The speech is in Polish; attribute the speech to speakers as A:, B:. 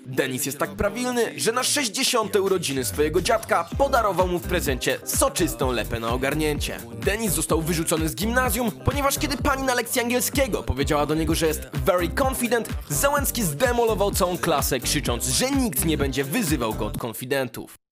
A: Denis jest tak prawilny, że na 60. urodziny swojego dziadka podarował mu w prezencie soczystą lepę na ogarnięcie. Denis został wyrzucony z gimnazjum, ponieważ kiedy pani na lekcji angielskiego powiedziała do niego, że jest very confident, Załęcki zdemolował całą klasę, krzycząc, że nikt nie będzie wyzywał go od konfidentów.